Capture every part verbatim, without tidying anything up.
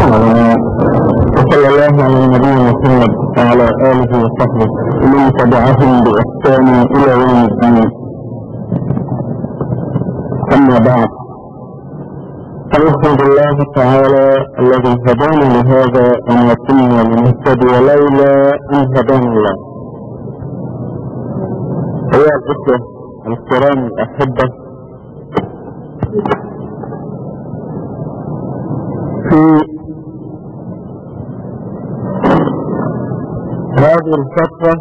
العالمين، وصلى الله على النبي محمد وعلى آله وصحبه ومن تبعهم بإحسان إلى يوم الدين. أما بعد، فنحمد الله تعالى الذي هدانا لهذا وما كنا لنهتدي لولا أن هدانا الله. أيها الأخوة الكرام الأحبة، في هذه الفترة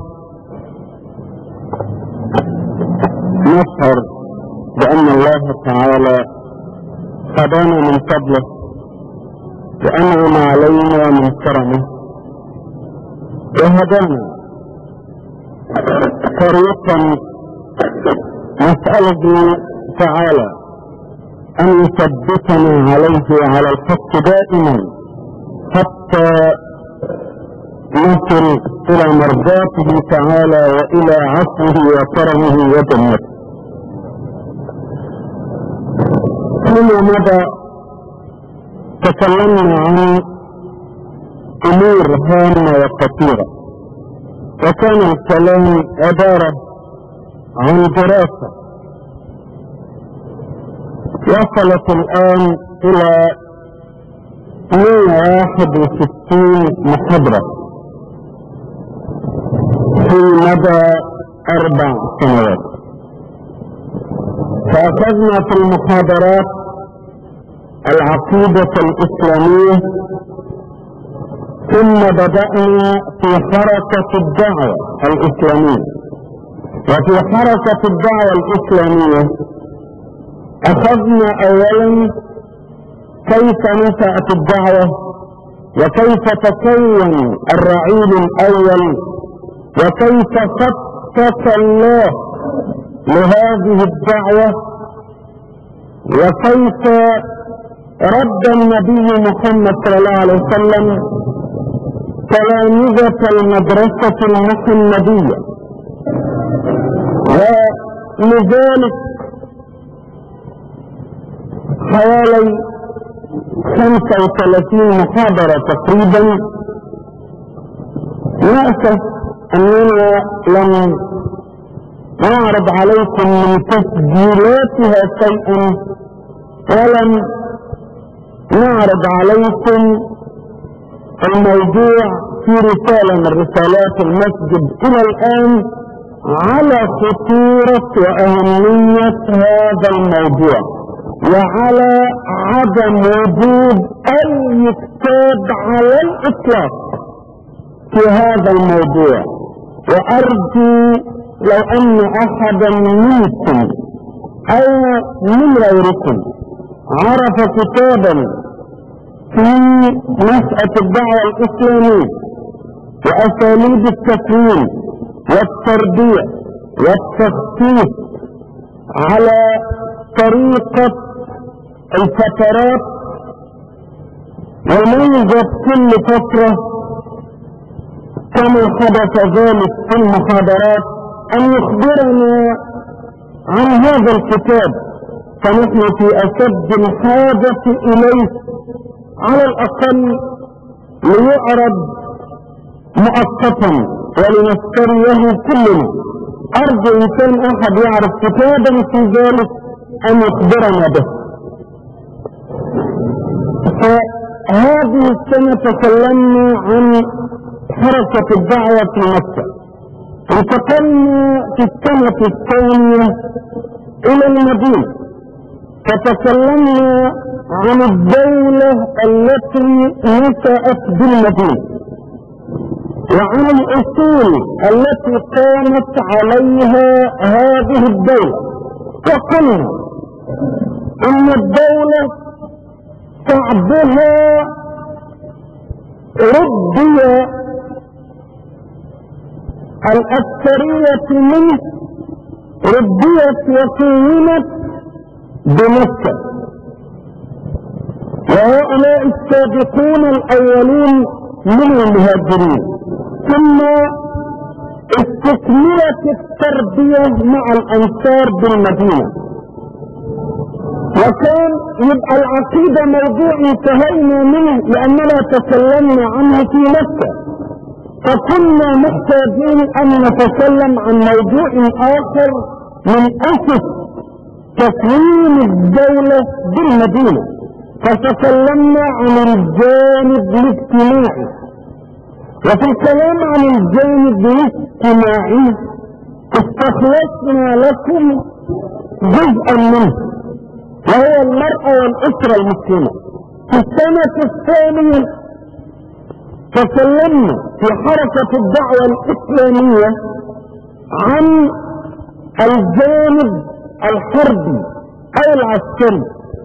نشعر بأن الله تعالى هدانا من فضله وأنعم علينا من كرمه، وهدانا طريقا نسأله تعالى أن يثبتنا عليه وعلى الحق دائما حتى نصل إلى مرضاته تعالى وإلى عفوه وكرمه وجنته. فيما مضى تكلمنا عن أمور هامة وخطيرة، وكان الكلام عبارة عن دراسة وصلت الآن إلى مئة وواحد وستين محاضرة في مدى أربع سنوات. فأخذنا في المحاضرات العقيدة الإسلامية، ثم بدأنا في حركة الدعوة الإسلامية. وفي حركة الدعوة الإسلامية أخذنا أولا كيف نشأت الدعوة، وكيف تكون الرعيل الأول، وكيف خطط الله لهذه الدعوة، وكيف رد النبي محمد صلى الله عليه وسلم تلامذة المدرسة المحمدية. ولذلك حوالي خمسة وثلاثين محاضرة تقريبا. نأسف أننا لم نعرض عليكم من تسجيلاتها شيئا، ولم نعرض عليكم الموضوع في رسالة من رسالات المسجد إلى الآن على خطورة وأهمية هذا الموضوع، وعلى عدم وجود أي كتاب على الإطلاق في هذا الموضوع. وأرجو لو أن أحدا منكم أو من غيركم عرف كتابا في نشأة الدعوة الإسلامية وأساليب التكوين والتربية والتخطيط على طريقة الفترات وموجة كل فترة كما حدث ذلك في المحاضرات، أن يخبرنا عن هذا الكتاب، فنحن في أشد الحاجة إليه على الأقل ليعرض مؤقتا ولنشتريه كلنا. أرجو إن كان أحد يعرف كتابا في ذلك أن يخبرنا به. فهذه السنة تكلمنا عن حركة الدعوة في مكة، انتقلنا في السنة الثانية إلى المدينة، فتكلمنا عن الدولة التي نشأت بالمدينة وعن الأصول التي قامت عليها هذه الدولة. وقلنا إن الدولة شعبها ربي الأكثرية منه ربيت وكونت بمكة، وهؤلاء السابقون الأولون من المهاجرين، ثم استكملت التربية مع الأنصار بالمدينة. وكان يبقى العقيدة موضوع انتهينا منه لأننا تكلمنا عنه في مكة، فكنا محتاجين أن نتكلم عن موضوع آخر من أسس تكوين الدولة بالمدينة، فتكلمنا عن الجانب الاجتماعي. وفي الكلام عن الجانب الاجتماعي استخلصنا لكم جزءا منه، وهو المرأة والأسرة المسلمة. في السنة الثانية تكلمنا في حركة الدعوة الإسلامية عن الجانب الحربي أو العسكري،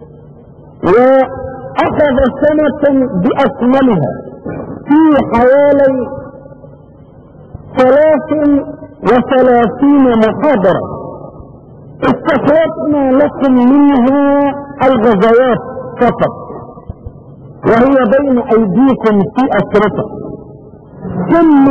وأخذ سنة بأكملها في حوالي ثلاث وثلاثين محاضرة استخرجنا لكم منها الغزوات فقط، وهي بين أيديكم في أسرته. ثم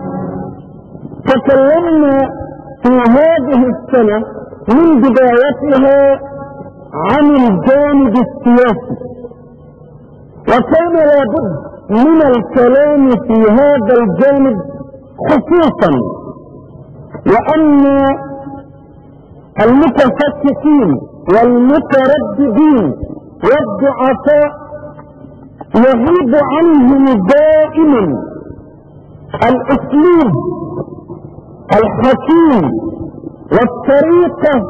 تكلمنا في هذه السنة من بدايتها عن الجانب السياسي، وكان لابد من الكلام في هذا الجانب خصوصا وأن المتفككين والمترددين والضعفاء يغيب عنهم دائما الاسلوب الحكيم والطريقة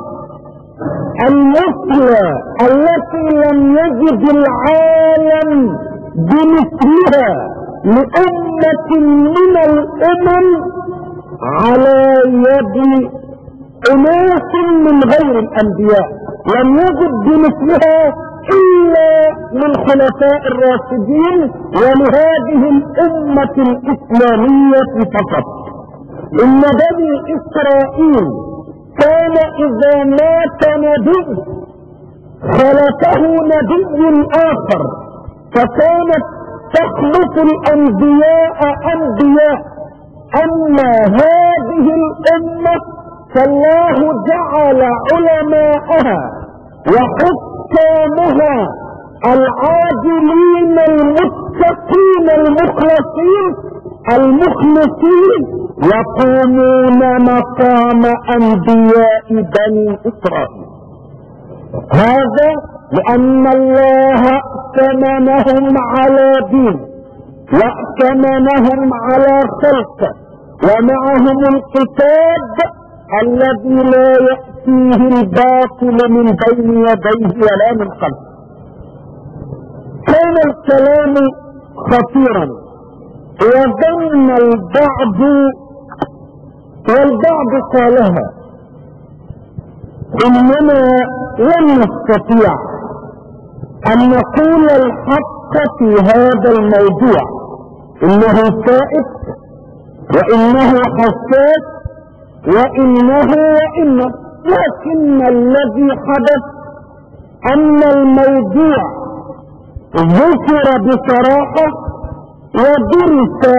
المثلى التي لم يجد العالم بمثلها لأمة من الأمم على يد أناس من غير الأنبياء، لم يجد بمثلها إلا للخلفاء الراشدين ولهذه الأمة الإسلامية فقط. إن بني إسرائيل كان إذا مات نبي خلفه نبي آخر، فكانت تخلف الأنبياء أنبياء. أما هذه الأمة فالله جعل علماءها وحكامها العادلين المتقين المخلصين المخلصين يقومون مقام أنبياء بني إسرائيل. هذا لأن الله ائتمنهم على دين وائتمنهم على خلقه، ومعهم الكتاب الذي لا يأتيه الباطل من بين يديه ولا من خلفه. كان الكلام خطيرا، وظن البعض والبعض قالها إننا لن نستطيع أن نقول الحق في هذا الموضوع، إنه سائد وإنه حساس وإنه وإنه، لكن الذي حدث أن الموضوع ذكر بصراحة ودرس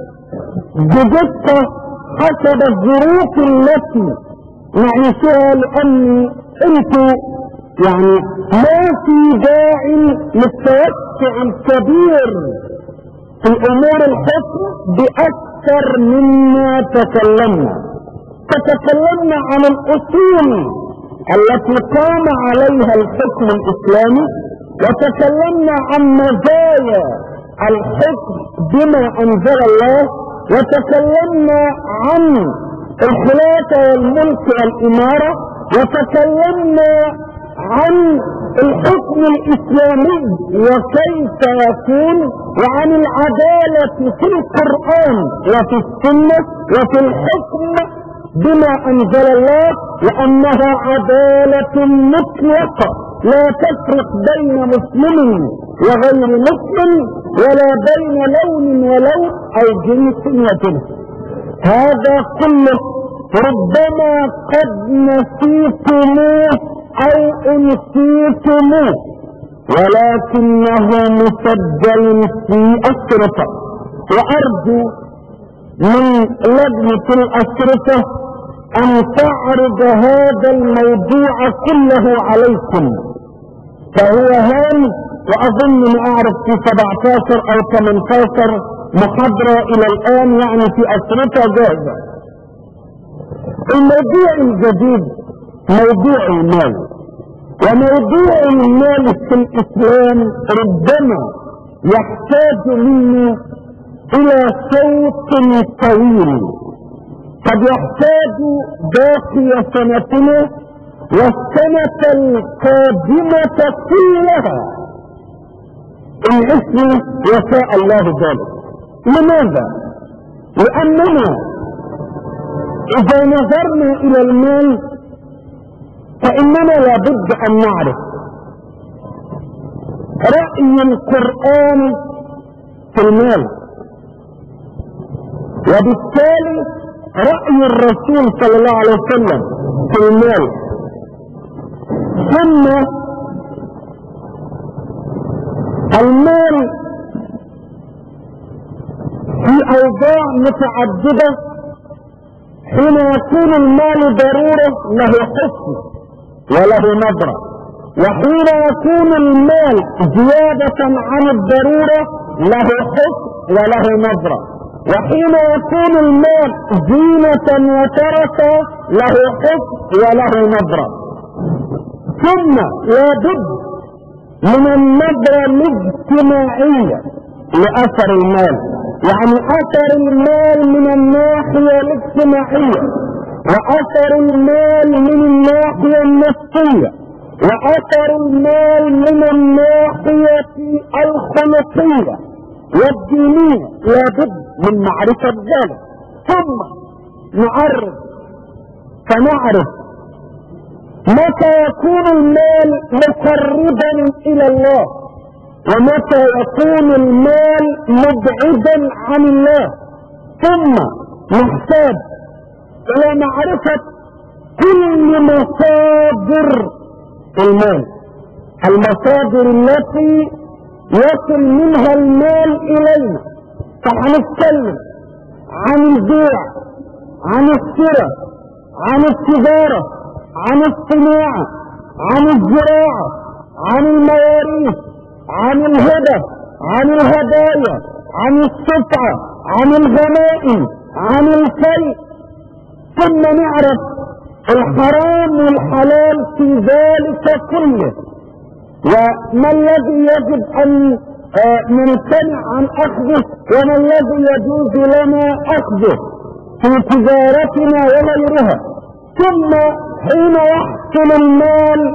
بدقة حسب الظروف التي نعيشها، لأن انتوا يعني ما في داعي للتوسع الكبير في امور الحكم باكثر مما تكلمنا. فتكلمنا عن الاصول التي قام عليها الحكم الاسلامي، وتكلمنا عن مزايا الحكم بما انزل الله، وتكلمنا عن الخلافة والملك والامارة، وتكلمنا عن الحكم الاسلامي وكيف يكون، وعن العدالة في القرآن وفي السنة وفي الحكم بما انزل الله، وانها عدالة مطلقة لا تفرق بين مسلم وغير مسلم، ولا بين لون ولون او جنس وجنس. هذا كله ربما قد نسيتموه او انسيتموه، ولكنه مسجل في أشرطة، وارجو من لجنة الأشرطة ان تعرض هذا الموضوع كله عليكم فهو هام، واظن ما اعرف في سبعتاشر او ثمانية عشر محاضرة الى الان، يعني في اسرتها جاهزة. الموضوع الجديد موضوع المال، وموضوع المال في الاسلام ربما يحتاج منا الى صوت طويل، قد يحتاج باقي سنتنا والسنة القادمة كلها ان عشنا وشاء الله ذلك. لماذا؟ لاننا اذا نظرنا الى المال فاننا لابد ان نعرف رأي القرآن في المال، وبالتالي رأي الرسول صلى الله عليه وسلم في المال. ثم المال في اوضاع متعددة، حين يكون المال ضرورة له حسن وله نظرة، وحين يكون المال زيادة عن الضرورة له حسن وله نظرة، وحين يكون المال زينة وتركة له حسن وله نظرة. ثم لابد من النظرة الاجتماعية لأثر المال، يعني أثر المال من الناحية الاجتماعية، وأثر المال من الناحية النفسية، وأثر المال من الناحية الخلقية والدينية. لابد من معرفة ذلك. ثم نعرف فنعرف متى يكون المال مقربا إلى الله، ومتى يكون المال مبعدا عن الله. ثم نحتاج الى معرفة كل مصادر المال، المصادر التي يصل منها المال الينا. فهنتكلم عن البيع، عن الشراء، عن التجارة، عن الصناعة، عن الزراعة، عن المواريث، عن الهبة، عن الهدايا، عن الشفعة، عن الغنائم، عن الفيء. ثم نعرف الحرام والحلال في ذلك كله، وما الذي يجب ان نمتنع عن اخذه، وما الذي يجوز لنا اخذه في تجارتنا وغيرها. ثم حين يحصل المال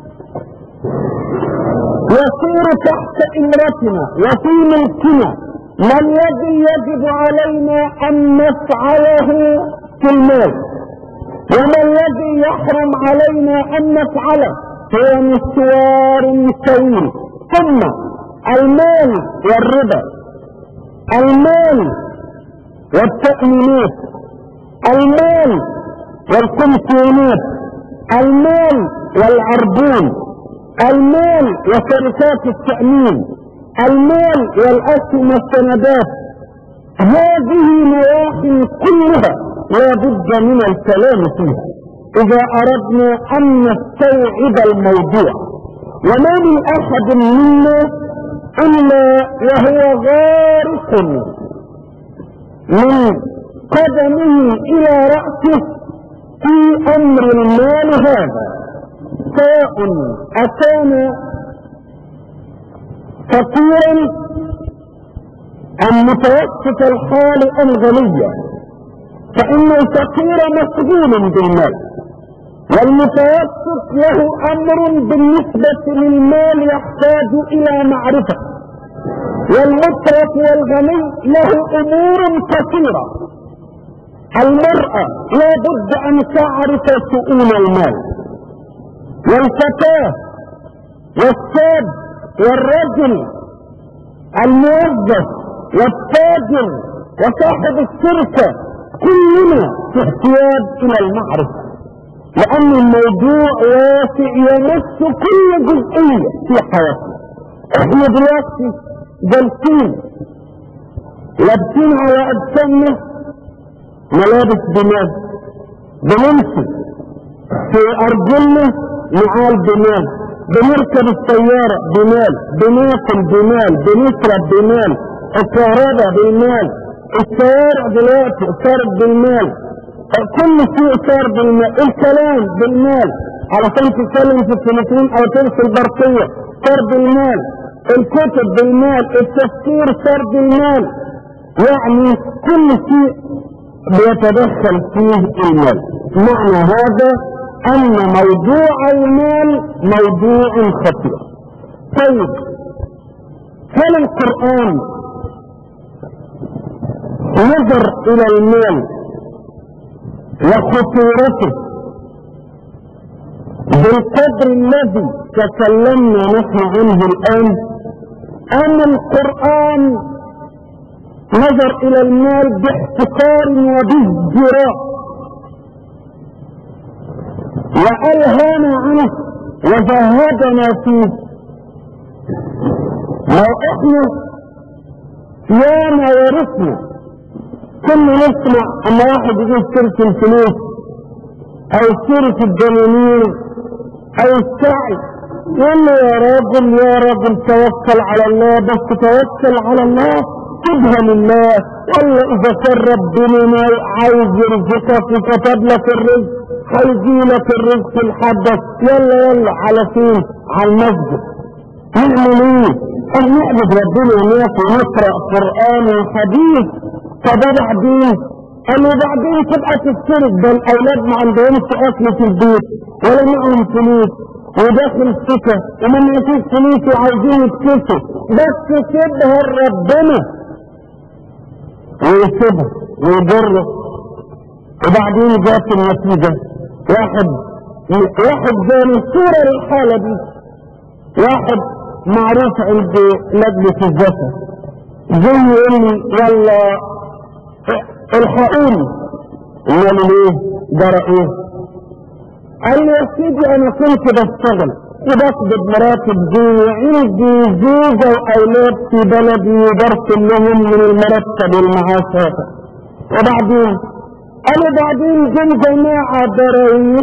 يصير تحت امرتنا وفي ملكنا، ما الذي يجب علينا ان نفعله في المال، وما الذي يحرم علينا ان نفعله. هو مشوار طويل. ثم المال والربا، المال والتأمينات، المال والكمسيونات، المال والعربون، المال وشركات التأمين، المال والأسهم والسندات. هذه نواحي كلها لا بد من الكلام فيها إذا أردنا أن نستوعب الموضوع. وما من أحد منا إلا وهو غارق من قدمه إلى رأسه في أمر المال هذا، سواء أكان فقيرا أم متوسط الحال أم غنيا، فإن الفقير مشغول بالمال، والمتوسط له أمر بالنسبة للمال يحتاج إلى معرفة، والمترف والغني له أمور كثيرة. المرأة لا بد أن تعرف شؤون المال، والفتاة والشاب والرجل، الموظف والتاجر وصاحب الشركة، كلنا في احتياج الى المعرفة، لان الموضوع واسع يمس كل جزئية في حياتنا. احنا دلوقتي جالسين لابسين على اجسامنا ملابس بمال، بنمشي في ارجلنا نعال بمال، بنركب السيارة بمال، بناكل بمال، بنشرب بمال، الكهرباء بالمال، الشوارع دلوقتي صارت بالمال، كل شيء صار بالمال، الكلام بالمال علشان تتكلم في التليفون او ترسل برقية صار بالمال، الكتب بالمال، التفكير صار بالمال، يعني كل شيء بيتدخل فيه المال. معنى هذا ان موضوع المال موضوع خطير. طيب هل القرآن نظر الى المال وخطورته بالقدر الذي تكلمنا نحن عنه الآن، أم القرآن نظر إلى المال باحتقار وبازدراء وألهانا عنه وزهدنا فيه؟ لو احنا ياما ورثنا كل نسمع اما واحد يجيب سيرة الفلوس او سيرة الدنانير او السعي، يقول له يا راجل يا راجل توكل على الله، بس توكل على الله سيبها لله، والله اذا كان ربنا ما عايز يرزقك وكتب لك الرزق هيجي لك الرزق الحدث، يلا يلا على فين؟ على المسجد. نعمل ايه؟ ان نعبد ربنا وناكل ونقرا قران وحديث. طب بعدين قالوا بعدين تبقى تفترض ده الاولاد ما عندهمش اكل في البيت ولا معهم فلوس وداخل السكه وما فيش فلوس وعايزين يتكسوا، بس سيبها لربنا ويسيبها ويجرب. وبعدين جات النتيجه واحد واحد زي صوره للحاله دي، واحد معروف عند لجنه الزكاه زي يقول لي يلا الحقوني، قال ايه جرى ايه؟ قال لي يا سيدي انا كنت بشتغل وبقبض مراتب دي وعندي زوجه واولاد في بلدي وبرسل لهم من المرتب والمعاشات، وبعدين قالوا بعدين جم جماعه ضرايب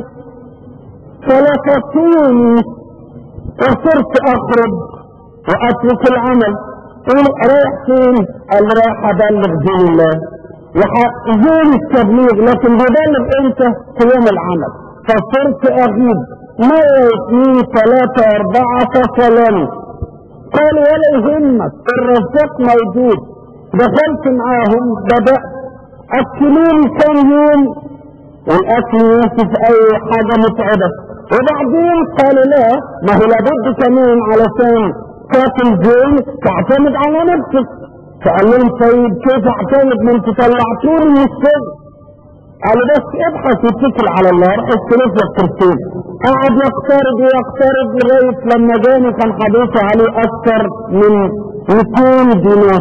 فلفتوني وصرت اخرج واترك العمل. قول رايح فين؟ قال رايح ابلغ دين الله وحقزون التبليغ، لكن ببلغ امتى؟ في يوم العمل. فصرت اغيب مرة اثنين ثلاثة اربعة فصلاني. قال ولا يهمك الرزاق موجود. دخلت معاهم بدأ اكلوني كم يوم والاكل يوسف اي حاجة متعبة، وبعدين قالوا لا ما هو لابد كمان علشان تاكل زين تعتمد على نفسك. فقال لهم طيب كيف اعتمد من تطلعتوني من السجن؟ قالوا بس ابحث واتكل على الله، روح الفلوس والكرسين. قعد يقترض ويقترض لغايه لما جاني كان حديثه عليه اكثر من مئتين دينار.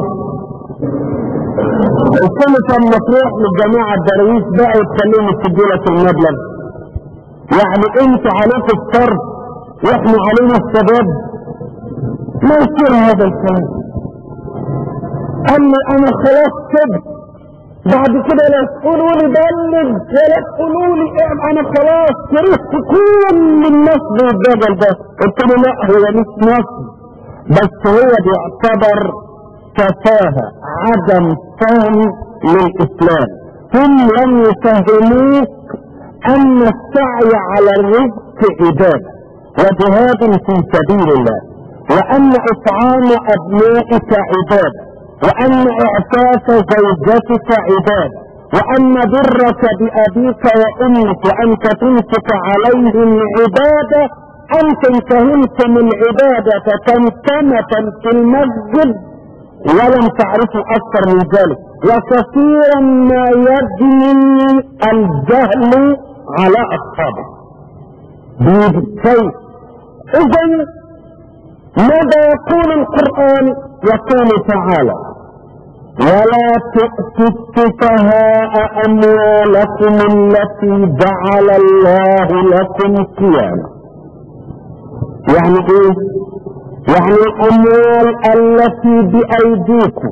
قلت له لما تروح للجماعه الدراويش بقى يتكلموا يسدوا لك المبلغ، يعني انت عليك الصرف واحنا علينا السداد، ما يصير هذا الكلام. قال لي انا خلاص سبت، بعد كده لا تقولوا لي بلغ ولا تقولوا لي انا خلاص كرهت كل النصب والجدل ده. قلت له لا هو مش نصب، بس هو بيعتبر تفاهه عدم فهم للاسلام. هم لم يفهموك ان السعي على الرزق عباده وجهاد في سبيل الله، وان اطعام ابنائك عباده، وان اعفاف زوجتك عباده، وان برك بابيك وامك وانت تنفق عليهم عباده. انتم فهمتم العباده تمتمه في المسجد ولم تعرفوا اكثر من ذلك، وكثيرا ما يجني الجهل على اصحابه. طيب اذا ماذا يقول القرآن؟ يقول تعالى ولا تؤتوا السفهاء اموالكم التي جعل الله لكم قياما. يعني ايه؟ يعني الاموال التي بايديكم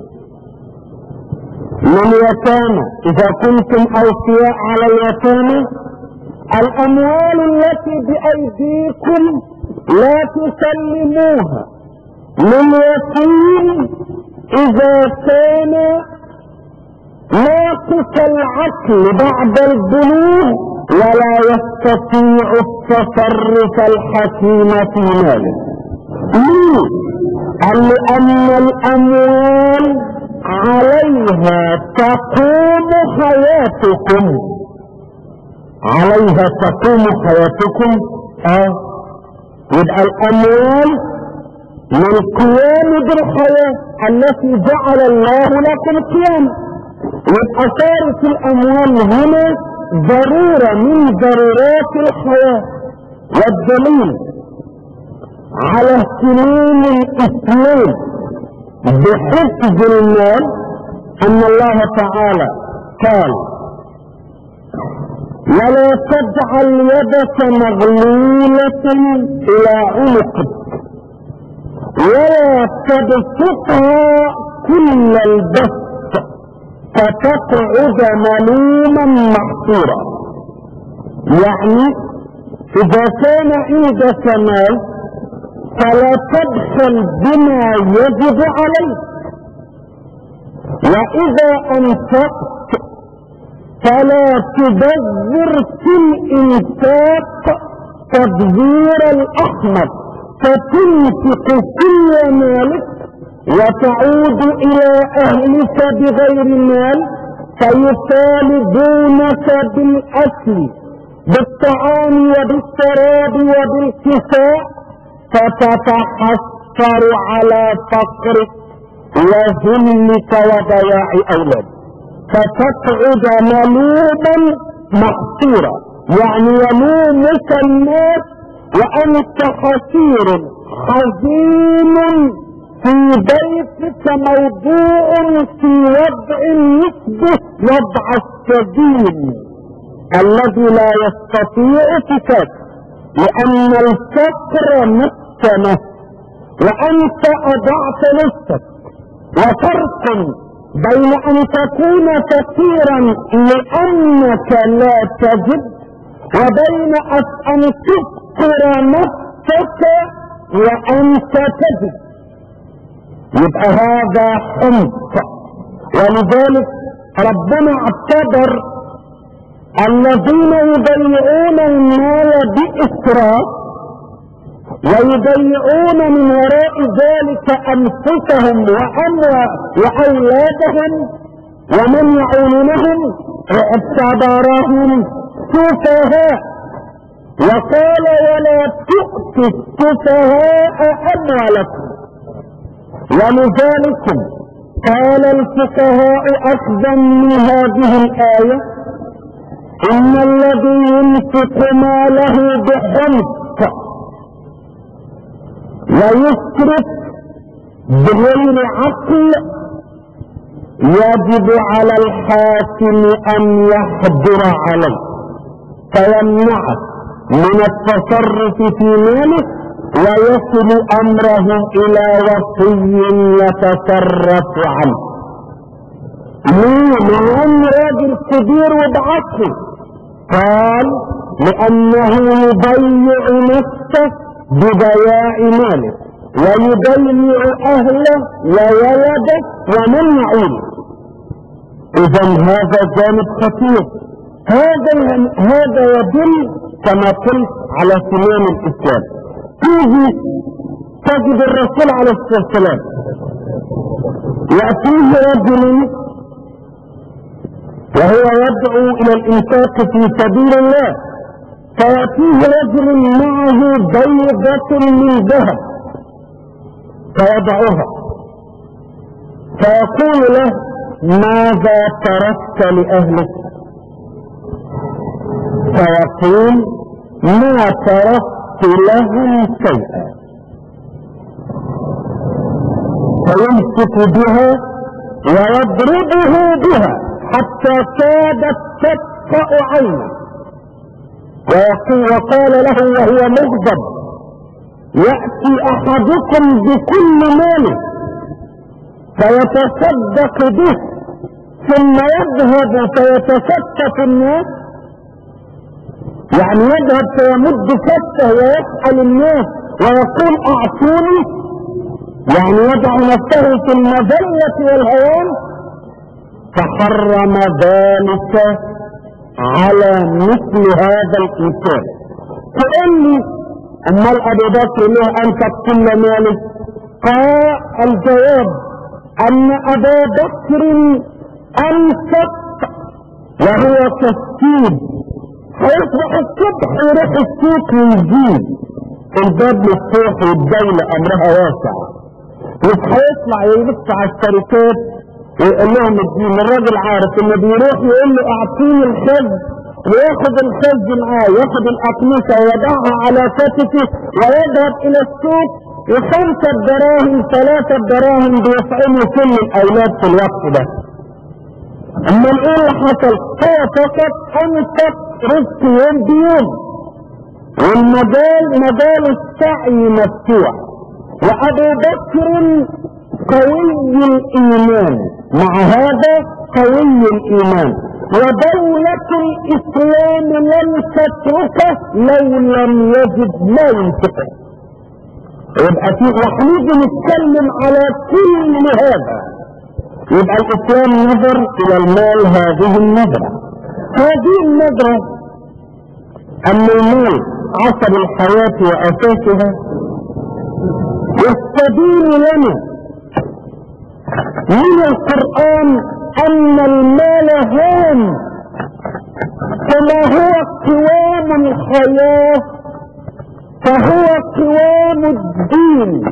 من يتامى، اذا كنتم اوصياء على اليتامى، الاموال التي بايديكم لا تسلموها لليتيم اذا كان ناقص العقل بعد البلوغ ولا يستطيع التصرف الحكيم في ماله. ليه؟ قال لأن الأموال عليها تقوم حياتكم، عليها تقوم حياتكم. اه يبقى الأموال من قيام بالحياة التي جعل الله لكم قيام. يبقى صارت الأموال هنا ضرورة من ضرورات الحياة. والدليل على اهتمام الإسلام بحفظ المال أن الله تعالى قال: ولا تجعل يدك مغلولة إلى عنقك ولا تبسطها كل البسط فتقعد ملوما محصورا. يعني إذا كان عندك مال فلا تبخل بما يجب عليك، وإذا أنفقت فلا تبذر في الإنفاق تبذير الأحمق، فتنفق كل مالك وتعود إلى أهلك بغير مال فيطالبونك بالأكل بالطعام وبالشراب وبالكساء، فتتحسر على فقرك وذلك وضياع أولادك، فتقعد ملوما محصورا. يعني يلومك الناس وأنت حسير حزين في بيتك موضوع في وضع يشبه وضع السجين الذي لا يستطيع فكاكه، لأن الفقر مسكنه وأنت أضعت نفسك. وفرق بين أن تكون فقيرا لأنك لا تجد وبين أن تفقر نفسك وأنت تجد، يبقى هذا حمق. ولذلك ربنا اعتبر الذين يضيعون المال بإسراف ويضيعون من وراء ذلك أنفسهم وأولادهم ومن يعولونهم اعتبرهم سفهاء، وقال: ولا تؤتوا السفهاء أموالكم. ولذلك قال الفقهاء أخذا من هذه الآية: إن الذي ينفق ماله بحمق ويسرف بغير عقل يجب على الحاكم أن يحضر عليه فيمنعه من التصرف في ماله ويصل أمره إلى وصي يتصرف عنه. ليه؟ لأن راجل كبير وبعقل. قال: لأنه يضيع نفسه بضياع ماله ويضيع أهله وولده ومن يعوله. إذا هذا جانب خطير. هذا هذا يدل كما قلت على سنان الإسلام. تيجي تجد الرسول عليه الصلاة والسلام يأتيه رجل وهو يدعو إلى الإنفاق في سبيل الله، فيأتيه رجل معه بيضة من ذهب فيضعها فيقول له: ماذا تركت لأهلك؟ فيقول: ما تركت لهم شيئا. فيمسك بها ويضربه بها حتى كادت تطفأ عينه، وقال له وهو مغضب: يأتي أحدكم بكل ماله فيتصدق به ثم يذهب فيتكفف الناس، يعني يذهب فيمد كفه ويسأل الناس ويقول اعطوني، يعني يضع نفسه في المذلة والهوان، فحرم ذلك على مثل هذا الانسان. تقول لي امال ابو بكر له انفق كل ماله؟ قال الجواب ان ابا بكر انفق وهو كسيب، هيصبح الصبح يروح السوق ويجيب، الباب مفتوح والدولة امرها واسع، مش هيطلع يلف على الشركات ويقول لهم الدين. الراجل عارف انه بيروح يقول له اعطيني الخز، وياخد الخز معاه، ياخد الاقمصة ويضعها على كتفه ويذهب الى السوق، وخمسة دراهم ثلاثة دراهم بيطعموا كل الاولاد في الوقت ده. اما ايه اللي حصل؟ هو فقط انفق رزق يوم بيوم، والمجال مجال السعي مفتوح. وابو بكر قوي الايمان، مع هذا قوي الايمان، ودولة الاسلام لم تتركه لو لم يجد ما ينفقه. يبقى في وحنيجي نتكلم على كل هذا، يبقى الاسلام نظر الى المال هذه النظرة. هذه النظرة ان المال عصب الحياة واساسها، يستبين لنا من القرآن ان المال هام، كما هو قوام الحياة فهو قوام الدين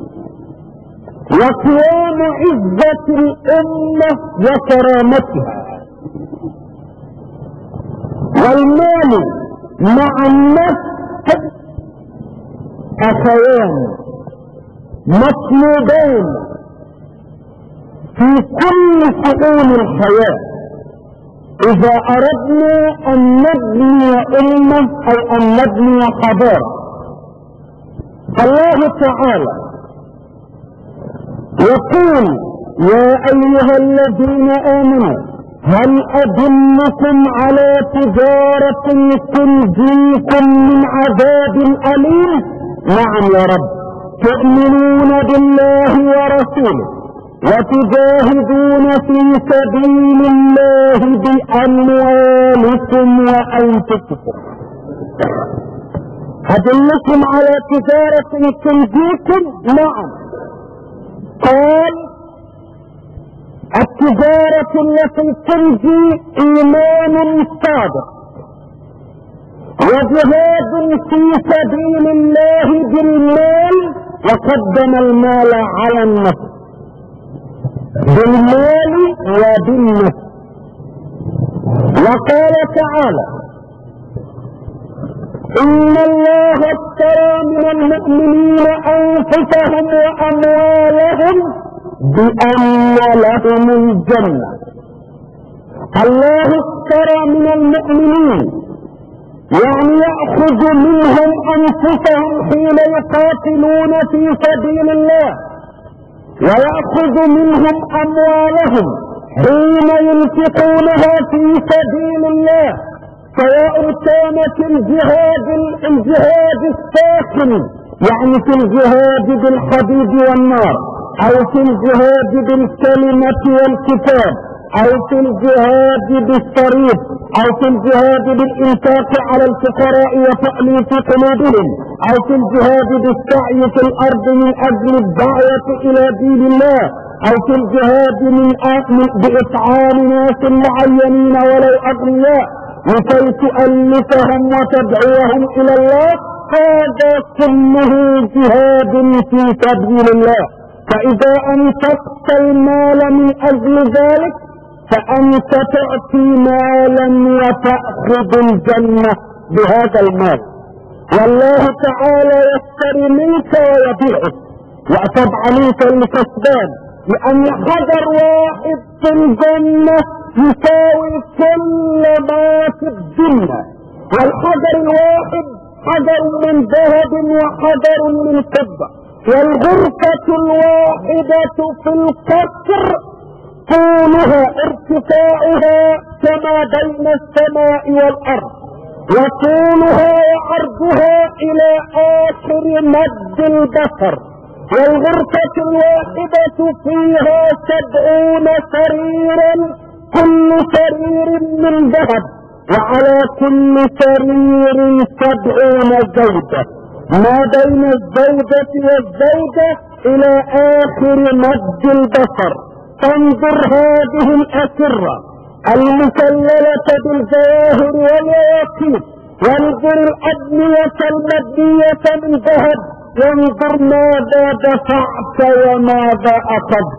وقوام عزة الامة وكرامتها. والمال مع النفس اخوان مطلوبان في كل شؤون الحياة اذا اردنا ان نبني امة او ان نبني حضارة. الله تعالى يقول يا ايها الذين امنوا هل ادلكم على تجارة تنجيكم من عذاب اليم؟ نعم يا رب، تؤمنون بالله ورسوله وتجاهدون في سبيل الله باموالكم وانفسكم. ادلكم على تجارة تنجيكم؟ نعم. قال التجارة التي تنجي ايمان صادق وجهاد في سبيل الله بالمال، وقدم المال على النفس، بالمال وبالنفس. وقال تعالى ان الله اشترى من المؤمنين انفسهم واموالهم بان لهم الجنة. الله اشترى من المؤمنين يعني يأخذ منهم انفسهم حين يقاتلون في سبيل الله، ويأخذ منهم اموالهم حين ينفقونها في سبيل الله، سواء كانت الجهاد الجهاد الساخن يعني في الجهاد بالحديد والنار، او في الجهاد بالكلمة والكتاب، او في الجهاد بالصريف، او في الجهاد بالانفاق على الفقراء وتأليف قلوبهم، او في الجهاد بالسعي في الارض من اجل الدعوة الى دين الله، او في الجهاد من باطعام ناس معينين ولو اغنياء لكي تؤلفهم وتدعوهم الى الله. هذا كله جهاد في سبيل الله. فاذا انفقت المال من اجل ذلك فانت تعطي مالا وتأخذ الجنة بهذا المال. والله تعالى يشتري منك ويبيعك وطبعا منك الكسبان، لان حجر واحد في الجنة يساوي كل ما في الدنيا. والحجر الواحد حجر من ذهب وحجر من فضة، والغرفة الواحدة في القصر طولها ارتفاعها كما بين السماء والارض، وطولها وعرضها الى اخر مد البصر، والغرفة الواحدة فيها سبعون سريرا كل سرير من ذهب، وعلى كل سرير سبعون زوجة، ما بين الزوجة والزوجة الى اخر مد البصر. تنظر هذه الاسرة المسللة بالجواهر والياقوت، وانظر الابنية المبنية من ذهب، وانظر ماذا دفعت وماذا اخذت.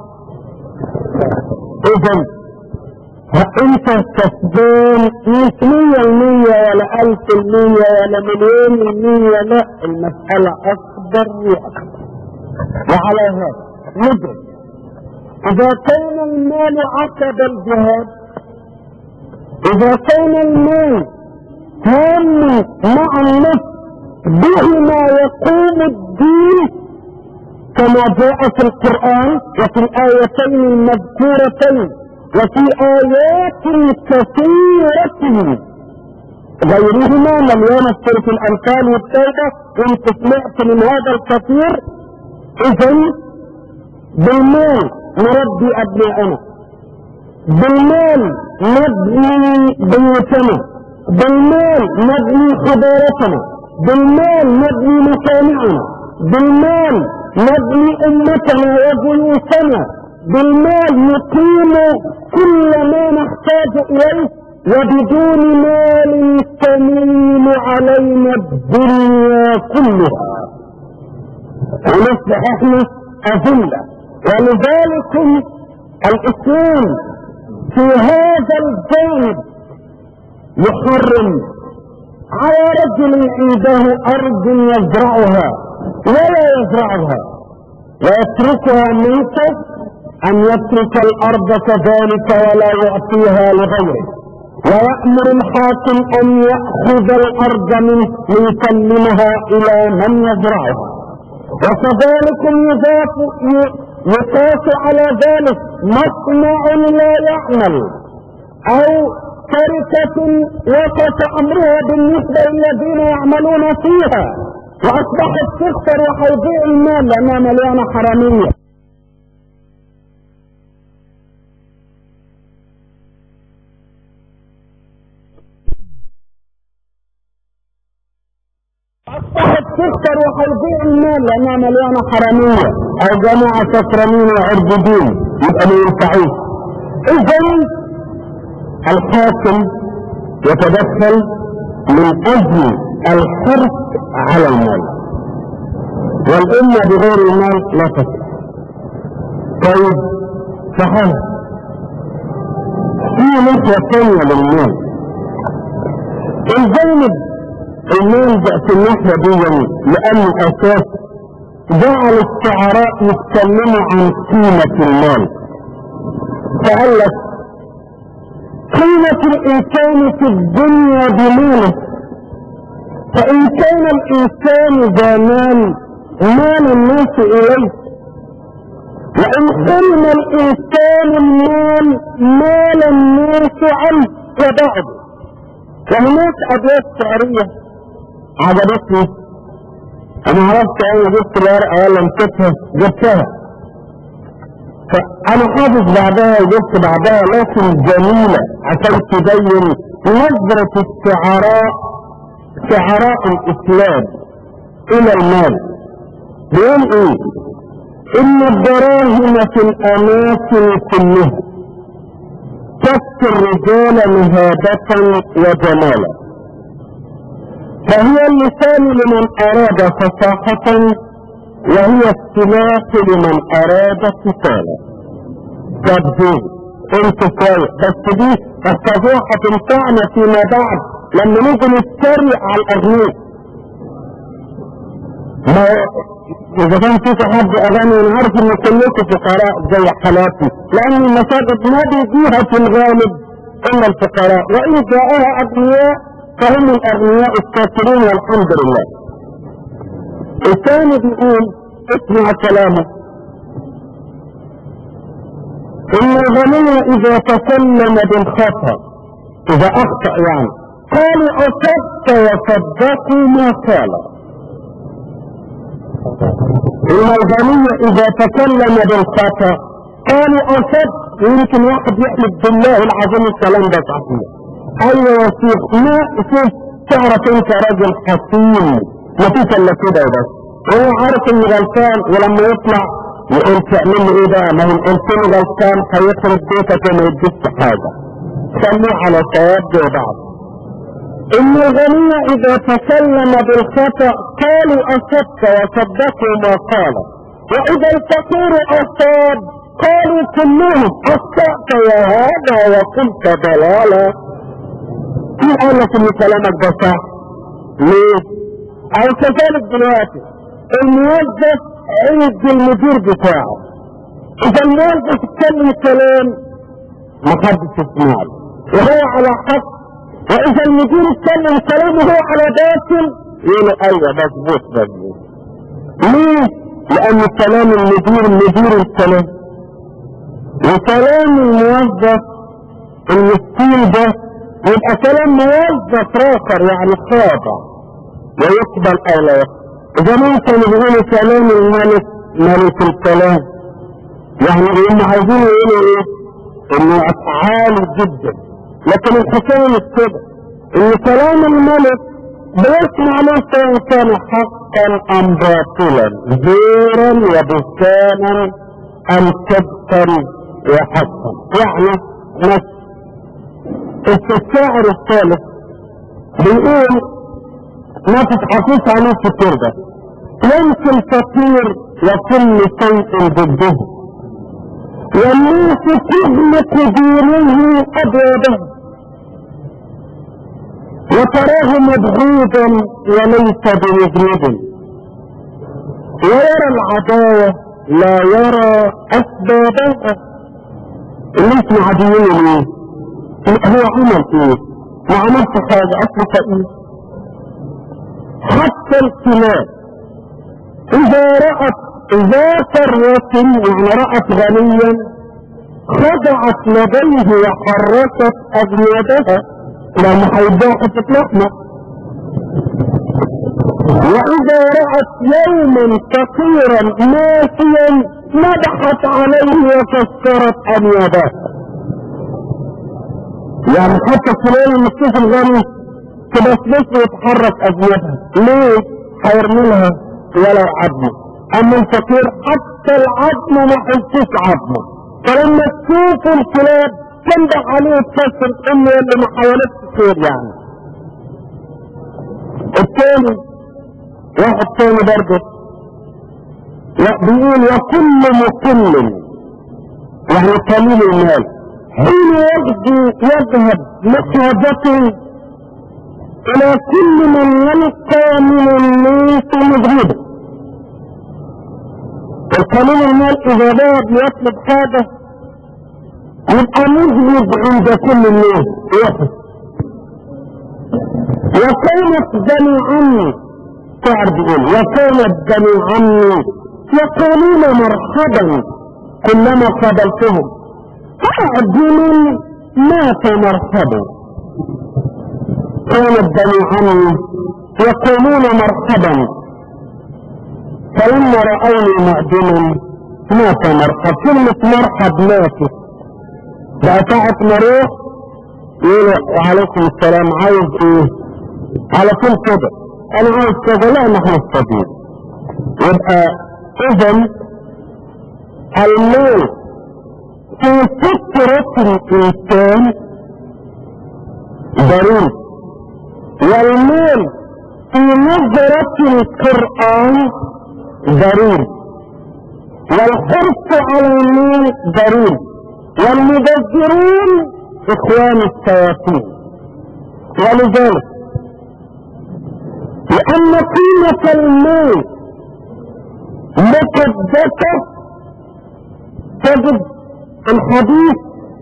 اذا انت كسبان مش مية المية ولا الف المية ولا مليون المية، لا، المسألة اكبر واكبر. وعلى هذا ندرك اذا كان المال عقب الجهاد، اذا كان المال هام مع النفس بهما يقوم الدين كما جاء في القرآن وفي الآيتين المذكورتين وفي آيات كثيرة غيرهما مليون سورة الأنفال والتوبة، كنت سمعت من هذا الكثير. إذن بالمال نربي أبناءنا، بالمال نبني بيوتنا، بالمال نبني حضارتنا، بالمال نبني مصانعنا، بالمال نبني أمتنا وبيوتنا، بالمال نقيم كل ما نحتاج إليه، وبدون مال تميل علينا الدنيا كلها ونصبح احنا أذلة. ولذلك الإسلام في هذا الجانب يحرم على رجل عنده أرض يزرعها ولا يزرعها ويتركها منصف أن يترك الأرض كذلك ولا يعطيها لغيره، ويأمر الحاكم أن يأخذ الأرض منه ليسلمها إلى من يزرعها. وكذلك يقاس على ذلك مصنع لا يعمل أو شركة وقف أمرها بالنسبة للذين يعملون فيها وأصبحت تخسر وحيضيع المال لأنها مليانة حرامية. أصبحت تخسر وحيضيع المال لأنها مليانة حرامية أو جماعة سكرانين وعربدين يبقى ما ينفعوش. إذن الحاكم يتدخل من أجل الحرص على المال، والأمة بغير المال لا تسع. طيب صحيح في نقطة ثانية للمال. الجانب المال جاء في الناحية دي لأنه أساس جعل الشعراء يتكلموا عن قيمة المال. فقال لك قيمة الإنسان في الدنيا بماله، فإن كان الإنسان ذا مال مال الناس إليه، وإن حرم الإنسان المال مال الناس عنه وبعده. وهناك أبيات شعرية عجبتني، أنا عرفت أنا جبت الورقة ولا مسكتها جبتها، فأنا حافظ بعدها وجبت بعدها، لكن جميلة عشان تبين نظرة الشعراء شعراء الإسلام إلى المال. بيقول إيه؟ إن الدراهم في الأماكن كلها تكفي الرجال مهابة وجمالا، فهي اللسان لمن أراد فصاحة، وهي السلاح لمن أراد قتالا. طب دي انت كويس، بس دي التفاحة هتنفعنا فيما بعد لما نيجي نتريق على الأغنياء. ما إذا كان في حد أغاني أنا عارف إن كلكم فقراء زي حالاتي، لأن المساجد ما بيجيها في الغالب إلا الفقراء، وإن جاءها أغنياء فهم الأغنياء الشاكرين والحمد لله. الثاني بيقول اسمع كلامه: إن الغني إذا تكلم بالخطأ، إذا أخطأ يعني قالوا أصبت وصدقوا ما قال. إن الغني إذا تكلم بالخطأ قالوا أصبت. يمكن واحد يحلف بالله العظيم الكلام ده صحيح. أيوة يا شيخ، ما شوف تعرف أنت راجل حكيم، ما فيش إلا كده بس. هو عارف إنه غلطان، ولما يطلع يقول تعمل له إيه بقى؟ ما هو قلت له غلطان هيخرب بيتك وما يديكش حاجة. خليه على صواب زي بعض. إن الغني إذا تكلم بالخطأ قالوا أصبت وصدقوا ما قال، وإذا الفقير أصاب قالوا كلهم أخطأت يا هذا وقلت ضلالا. مين قال لك إن كلامك ده صح؟ ليه؟ أو كذلك دلوقتي الموظف عند المدير بتاعه، إذا الموظف اتكلم كلام محدش يسمع له وهو على حق، وإذا المدير اتكلم كلام وهو على باطل يقول له أيوه مظبوط مظبوط. ليه؟ لأن كلام المدير مدير الكلام، وكلام الموظف المسكين ده يبقى كلام موظف آخر يعني خاضع ويقبل أو لا يقبل. زمان كانوا بيقولوا كلام الملك ملك الكلام، يعني هم عايزين يقولوا ايه؟ انه افعالي جدا، لكن الحكايه مش كده، ان كلام الملك بيسمع له سواء كان حقا ام باطلا، زورا وبهتانا ام صدقا وحقا. يعني نفس الشاعر الثالث بيقول ما تتحفظ عليه كتير ده، يمشي الفقير وكل شيء ضده، والناس تغلق دينه ابوابه، وتراه مبغوضا وليس بمذنب، ويرى العداوه لا يرى اسبابها. الناس معديين ليه؟ هو عمل ايه؟ ما عملش حاجه، اصله فقير. حتى الكلاب اذا رأت ذات ثروة يعني رأت غنيا خضعت لديه وحركت اجنادها لما هيدوها حتة لحمة، واذا رأت يوما فقيرا ماشيا مدحت عليه وكسرت انيابها. يعني حتى الكلاب المسيح الغني بس بس يتحرك اجنبها، ليه؟ هيرملها ولا عظمه، اما الفقير حتى العظمه ما حلتش عظمه. فلما تشوف الكلاب تنبح عليه تكسر امه اللي ما حاولتش خير. يعني الثاني واحد ثاني برضه بيقول وكل مقل يعني قليل المال حين يغدو يذهب محاجته الى كل من يلقى من الناس مذهبا. القليل المال اذا ذهب يطلب حاجه يبقى مذهب عند كل الناس وحش. وكانت بني عمي شعر بيقول وكانت بني عمي يقولون مرحبا كلما قابلتهم، فأعجل مات مرحبا. كانت بني عمي يقولون مرحبا فلما رأوني معدما مات مرحب. كلمة مرحب ماتت بقى ساعة ما اروح يقولوا وعليكم السلام عايز ايه؟ على طول كده انا عايز كذا، لا نحن الصديق. يبقى اذا المال في فكرة الانسان ضروري، والمال في نظرة القرآن ضروري، والحرص على المال ضروري، والمبذرون اخوان الشياطين. ولذلك لان قيمة المال مقدسة تجد الحديث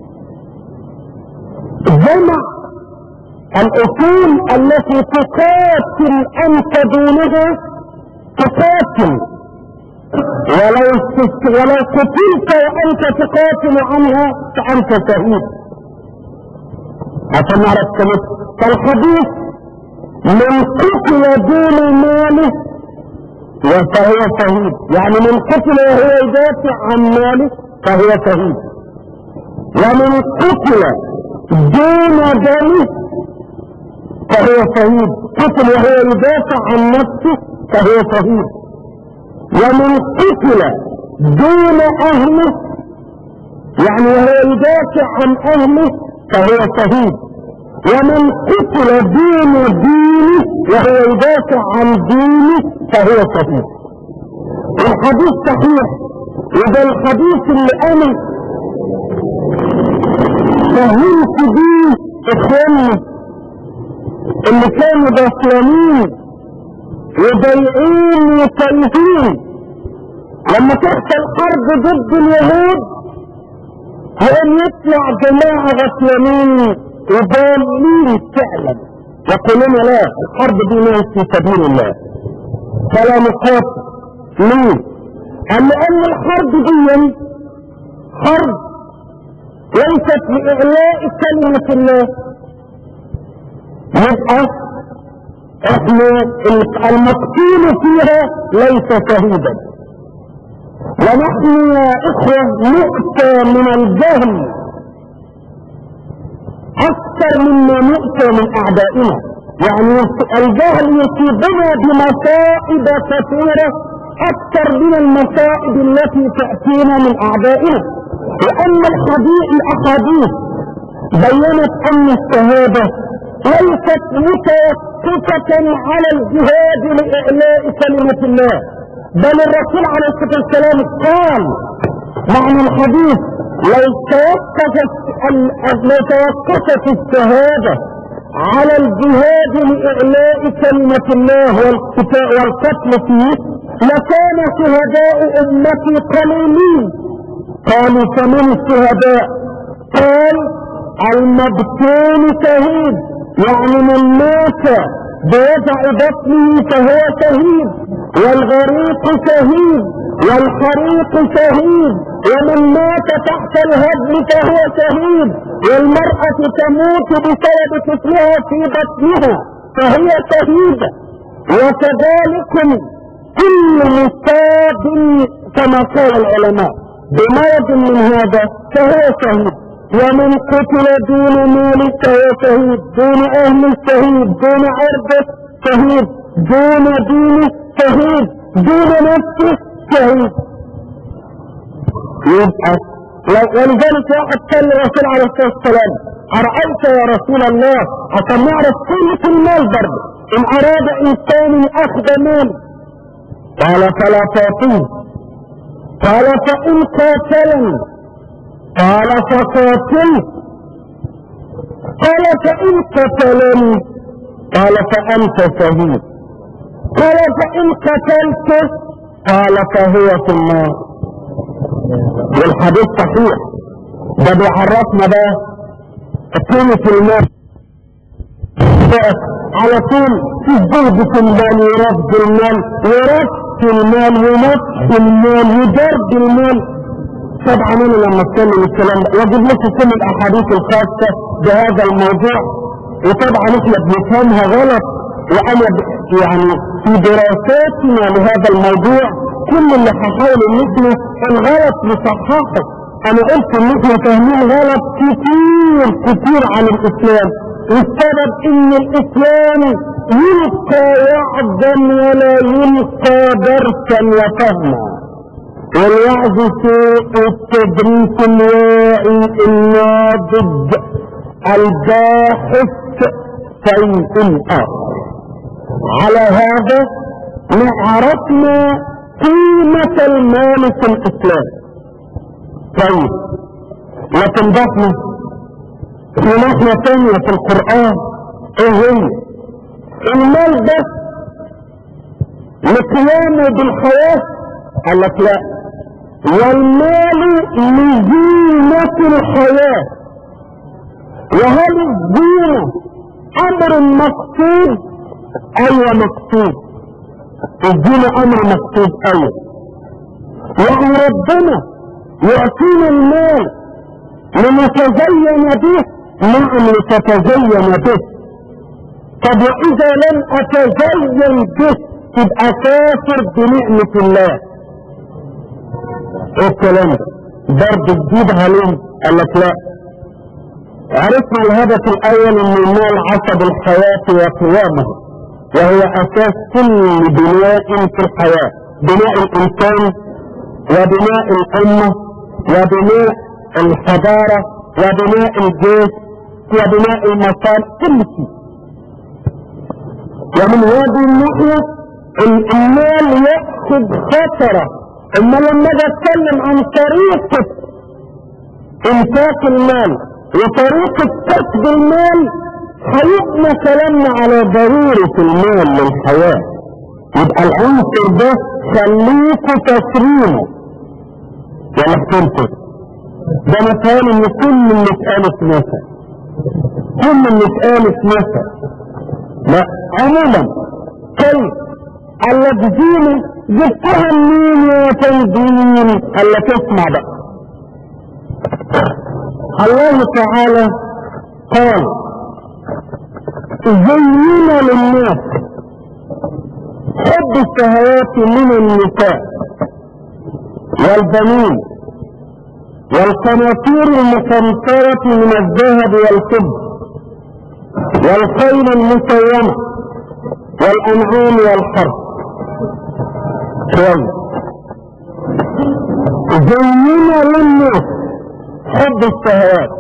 جمع الاصول التي تقاتل انت دونها تقاتل، ولو ولو قتلت وانت تقاتل عنها فانت شهيد. عشان نعرف كلمة. فالحديث من قتل دون ماله فهو شهيد، يعني من قتل وهو يدافع عن ماله فهو شهيد، ومن قتل دون دمه فهو شهيد، قتل وهو يدافع عن نفسه فهو شهيد، ومن قتل دون اهله يعني وهو يدافع عن اهله فهو شهيد، ومن قتل دون دينه وهو يدافع عن دينه فهو شهيد. الحديث صحيح، وده الحديث اللي انا فهمت بيه اخواني اللي كانوا بسلامين وضيعين وتايهين لما تحصل حرب ضد اليهود، وان يطلع جماعة غسلانين وضالين فعلا يقولون لا، الحرب دي ناس في سبيل الله فلا نقاتل. ليه؟ قال لان الحرب دي حرب ليست لاعلاء كلمة الله، يبقى احنا المقتول فيها ليس شهيدا. ونحن يا اخوة نؤتى من الجهل اكثر مما نؤتى من اعدائنا، يعني الجهل يصيبنا بمصائب كثيرة اكثر من المصائب التي تأتينا من اعدائنا. لان الحديث الاحاديث بينت ان الشهادة ليست متوقفة على الجهاد لاعلاء كلمة الله، بل الرسول عليه الصلاة والسلام قال معنى الحديث لو توقفت لو توقفت الشهادة على الجهاد لإعلاء كلمة الله والقتل فيه لكان شهداء أمتي قليلين. قالوا فمن الشهداء؟ قال المبتول شهيد، يعني من مات بوضع بطنه فهو شهيد، والغريق شهيد، والحريق شهيد، ومن مات تحت الهدم فهو شهيد، والمرأة تموت بسبب طفلها في بطنها فهي شهيدة، وكذلك كل مصاب كما قال العلماء بمرض من هذا فهو شهيد. ومن قتل دون مال فهو شهيد، دون اهل شهيد، دون عرضه شهيد، دون دينه شهيد، دون نفسه شهيد. يبقى ولذلك واحد قال للرسول عليه الصلاه والسلام ارايت يا رسول الله عشان نعرف قيمه المال برضه ان اراد انسان اخذ مال قال فلا تعطيه، قال فان قاتلني قال فقاتل، قال فان قتلني قال فانت شهيد، قال فان قتلته قال فهو في النار. والحديث صحيح، ده بيعرفنا بقى قيمة المال على طول في الزهد في المال ورد المال ورد المال ونفس المال وجرد المال. طبعا انا لما اتكلم الكلام ده واجيب لكم كل الاحاديث الخاصة بهذا الموضوع، وطبعا احنا بنفهمها غلط، وانا يعني في دراساتنا لهذا الموضوع كل اللي هحاول ان احنا الغلط نصححه. انا قلت ان احنا فاهمين غلط كتير كتير عن الاسلام، والسبب ان الاسلام يلقى وعظا ولا يلقى درسا وفهما، والوعظ شيء التدريس الواعي الناضج الباحث شيء اخر. على هذا عرفنا قيمة المال في الاسلام. طيب لكن ضفنا في ناحية تانية في القرآن ايه هي؟ المال ده لقيامه بالحياة؟ قال لك لا، والمال لزينة الحياة. وهل الزينة امر مقصود؟ ايوه مقصود، الزينة امر مقصود ايوه. يعني ربنا يعطينا المال لنتزين به؟ نعم لتتزين به. طب واذا لم اتزين به تبقى كافر بنعمة الله. ايه الكلام ده؟ برضه جديد عليهم. قال لك لا، عرفنا الهدف الاول ان المال عصب الحياة وقوامه، وهو اساس كل بناء في الحياة، بناء الانسان وبناء الامة وبناء الحضارة وبناء الجيش وبناء المصالح، كل شيء. ومن هذه الناحية المال يأخذ خطرة. اما لما اجي اتكلم عن طريقة انفاق المال وطريقة كسب المال هيبنى كلامنا على ضرورة المال للحياة. يبقى العنصر ده خليكوا تسرينه ولا حكمته. ده مثال ان كل اللي اتقالت مثل، كل اللي اتقالت مثل. لا عموما كيف الذين جبتها منين يا تنزيل؟ الا تسمع بقى. الله تعالى قال زين للناس حب الشهوات من النساء والبنين والقناطير المقنطرة من الذهب والفضة والخيل المسومة والأنعام والحرث. كويس. زين للناس حب الشهوات.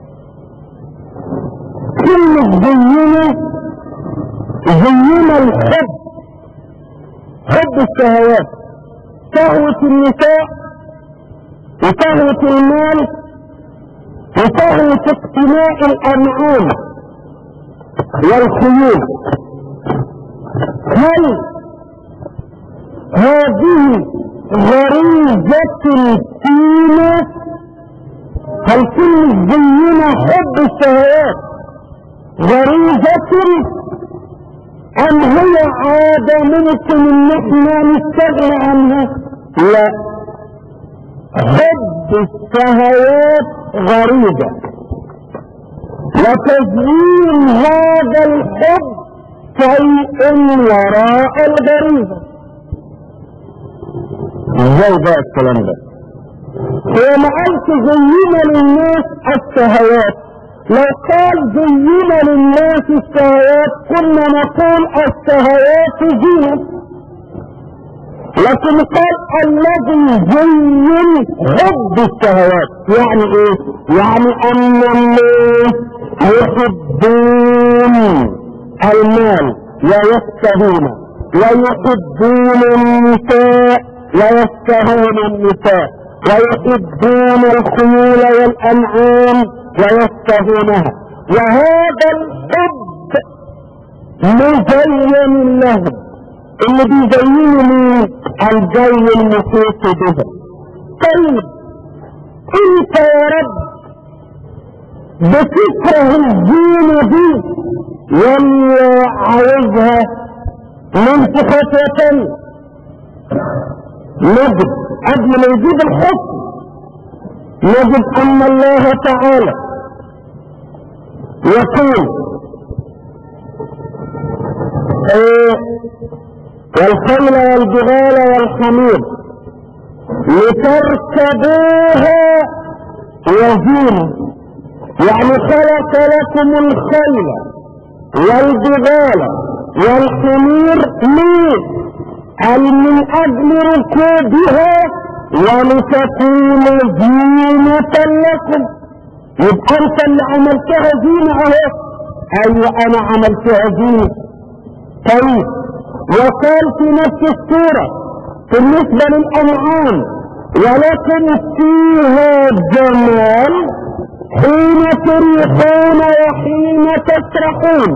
كلمة زين زين الحب، حب الشهوات، شهوة النساء وشهوة المال وشهوة اقتناء الأنعام والخيول. هل هذه غريزة فينا؟ هل كل زينا حب الشهوات غريزة ام هي عادة ممكن ان احنا نستغنى عنها؟ لا، حب الشهوات غريزة، وتزيين هذا الحب شيء وراء الغريزة. ازاي بقى الكلام ده؟ هو ما قالش زين للناس الشهوات. لو قال زين للناس الشهوات كنا نقول الشهوات زينة، لكن قال الذي زين حب الشهوات. يعني ايه؟ يعني ان الناس يحبون المال ويشتهون، ويحبون النساء ويشتهون النساء، ويحبون الخيول والأنعام ويشتهونها، وهذا الحب مزين لهم. اللي بيزينوا مين؟ الجو المحيط بهم. طيب انت يا رب بتكره الزينة دي ولا عايزها؟ من خطوة نجد قبل ما يجيب الحكم نجد ان الله تعالى يقول ايه والخيل والبغال والحمير لتركبوها وزينة. يعني خلق لكم الخيل والبغال والحمير ليه؟ قال من اجل ركوبها ولتكون زينة لكم. يبقى انت اللي عملتها زينة اهو. ايوه انا عملتها زينة. طيب وقال في نفس السورة بالنسبة للانعام ولكم فيها جمال حين تريحون وحين تسرحون،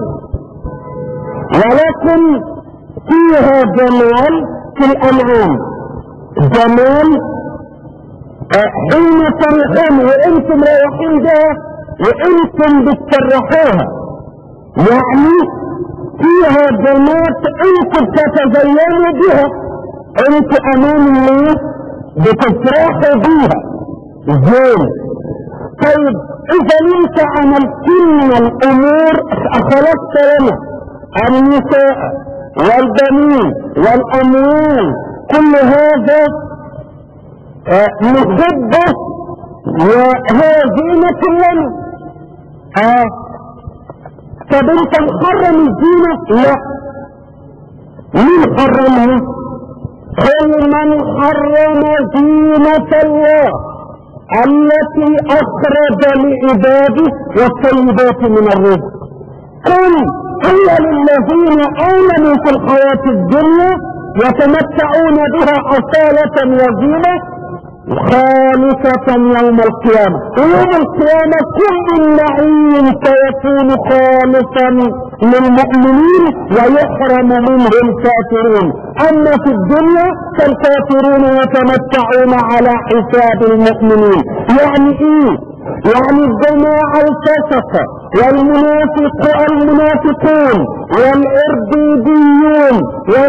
ولكم فيها جمال في الانعام، جمال حين تريحون وانتم رايحين بها وانتم بتسرحوها، يعني فيها جمال انتم تتزينوا بها، انتم امام الناس بتسرحوا بها زين. طيب اذا انت عملت لنا الامور اخرجت لنا النساء والبنين والاموال كل هذا نحبه وهو زينة لنا. اه طب انت محرم الزينة؟ لا. مين حرمها؟ كل من حرم زينة الله التي اخرج لعباده والطيبات من الرزق. قل هي للذين امنوا في الحياة الدنيا يتمتعون بها اصالة وزينة خالصة يوم القيامة. ويوم القيامة كل النعيم سيكون خالصا للمؤمنين ويحرم منه الكافرون. اما في الدنيا فالكافرون يتمتعون على حساب المؤمنين. يعني ايه؟ يعني الجماعة الفسقة والمنافق المنافقون والاربيديون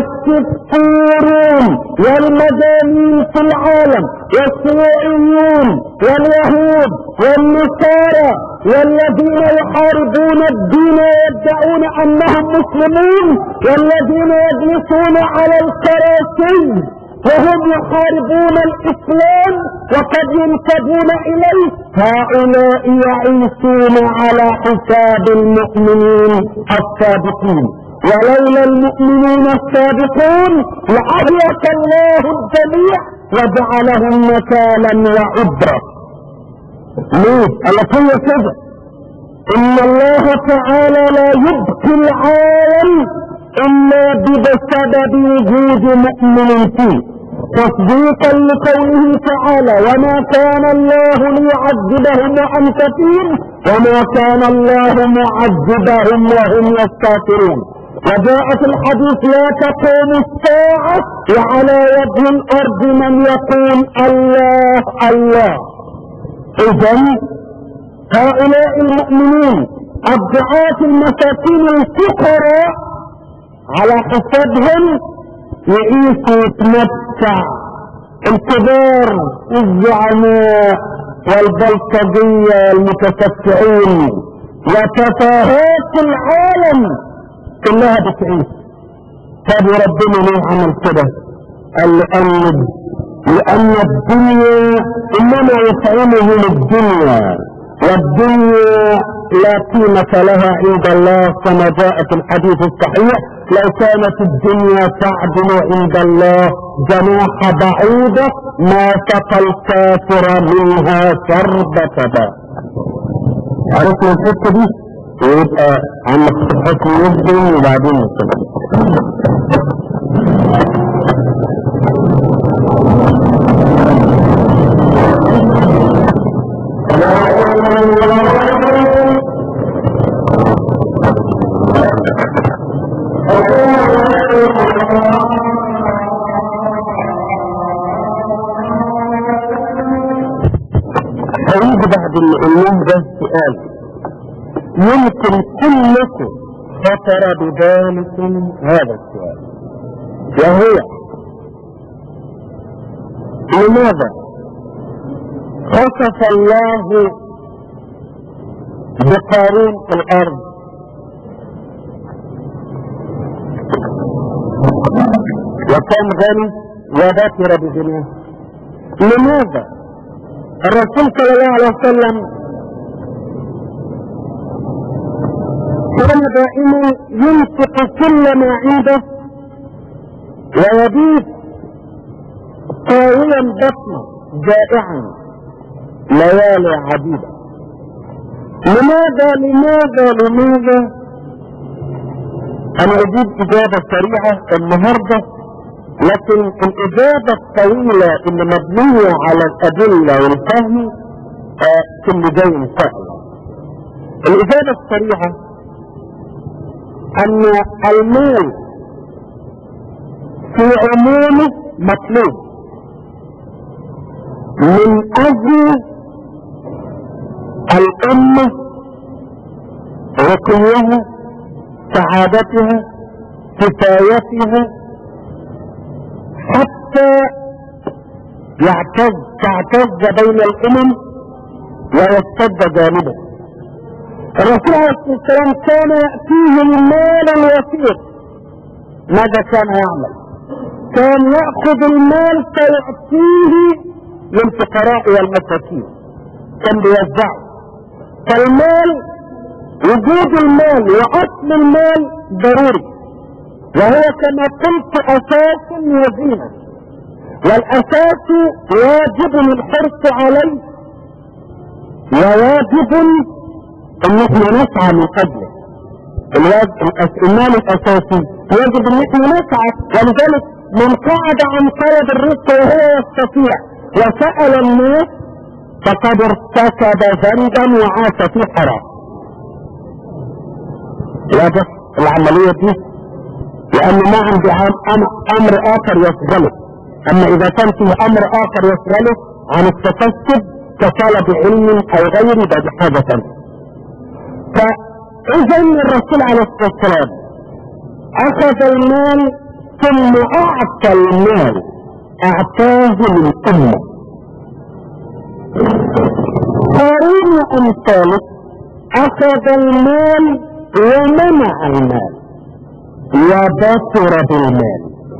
والسفورون والمجانين في العالم والصيوعيون واليهود والنصارى والذين يحاربون الدين ويدعون انهم مسلمين والذين يجلسون على الكراسي وهم يحاربون الاسلام وقد ينتبون اليه، هؤلاء يعيشون على حساب المؤمنين السابقين. ولولا المؤمنين السابقون لأهلك الله الجميع وجعلهم نكالا وعبرة. ليه؟ التي كده ان الله تعالى لا يبقي العالم الا بسبب وجود مؤمن فيه، تصديقا لقوله تعالى وما كان الله ليعذبهم وانت فيهم وما كان الله معذبهم وهم يستغفرون. وجاء في الحديث لا تقوم الساعة وعلى وجه الارض من يقول الله الله. اذن هؤلاء المؤمنين الضعاف المساكين الفقراء على حسابهم يعيشوا يتمتع الكبار الزعماء والبلطجية المتشفعين وتفاهات العالم كلها بتعيش. طب ربنا ليه عمل كده؟ قال لأن لأن الدنيا إنما يطعمهم الدنيا والدنيا لا قيمة لها عند الله كما جاء في الحديث الصحيح لو كانت الدنيا تعدل عند الله جناح بعوضة ما سقى الكافر منها شربة ماء. عرفنا الحتة دي؟ ويبقى عندك حكم يبدو وبعدين نتكلم. بعد العلوم ده سؤال يمكن كلكم خطر بذلكم هذا السؤال، وهو لماذا خسف الله بقارون الارض وكان غني وذاكر بغناه؟ لماذا الرسول صلى الله عليه وسلم كان دائما ينفق كل ما عنده ويبيت طاولا بطنه جائعا ليالي عديدة؟ لماذا لماذا لماذا؟ انا اجيب اجابة سريعة النهاردة، لكن الاجابة الطويلة اللي مبنية على الادلة والفهم في اللي جاي ان شاء الله. الاجابة السريعة ان المال في عمومه مطلوب من اجل الامة رقيها سعادتها كفايتها حتى يعتز تعتز بين الامم ويشتد جانبه. الرسول عليه الصلاة والسلام كان يأتيه المال الوفير، ماذا كان يعمل؟ كان يأخذ المال فيعطيه للفقراء والمساكين، كان بيوزعه. فالمال، وجود المال واصل المال ضروري، وهو كما قلت اساس وزينة، والاساس واجب الحرص عليه وواجب ان احنا نسعى من اجله. المال الاساسي يجب ان احنا نسعى، ولذلك من قعد عن طلب الرزق وهو يستطيع وسأل الناس فقد ارتكب ذنبا وعاش في حرام. واضح العملية دي؟ لأنه ما عنده أمر آخر يشغله. أما إذا كان فيه أمر آخر يشغله عن التكسب كطلب علم أو غيره ده حاجة ثانية. فإذا الرسول عليه الصلاة والسلام أخذ المال ثم أعطى المال، أعطاه للأمة. قارون أمثاله أخذ المال ومنع المال وبصر بالمال،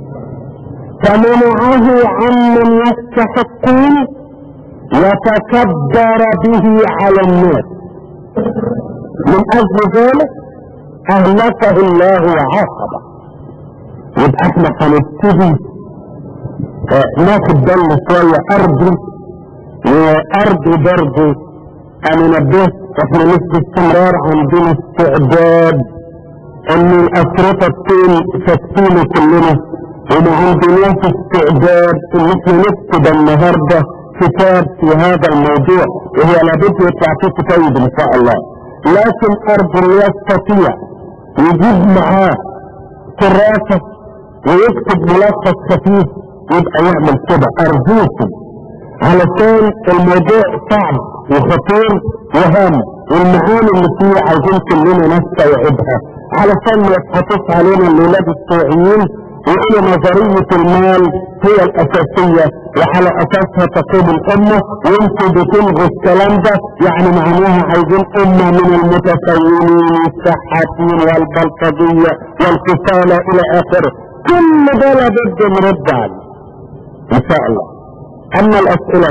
فمنعه عمن يستحقون وتكبر به على الناس، من أجل ذلك أهلكه الله وعاقبه. يبقى احنا هنبتدي ناخد بالنا شوية أرضي وأرضي برضه. أنا نبهت احنا مش باستمرار عندنا استعداد ان الأسرة تكون تكفينا كلنا، وما عندناش استعداد ان احنا نكتب النهارده كتاب في هذا الموضوع، وهو لابد يطلع فيه كتاب ان شاء الله. لكن أرجو يستطيع يجيب معاه كراسة ويكتب ملخص خفيف يبقى يعمل كده، أرجوكم، علشان الموضوع صعب وخطير وهام، والمعاني اللي فيه عايزين كلنا نستوعبها علشان ما يتحطش علينا الولاد السوريين وإلى نظرية المال هي الأساسية وعلى أساسها تقوم الأمة، وانتوا بتلغوا الكلام ده، يعني معناها عايزين أمة من المتسولين والشحاتين والبلطجية والكسالى إلى آخره. كل ده لابد نرد عليه إن شاء الله. أما الأسئلة،